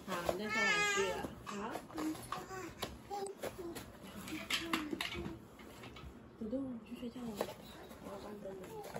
好，你再说2句了。好。豆豆，去睡觉了。我要关灯了。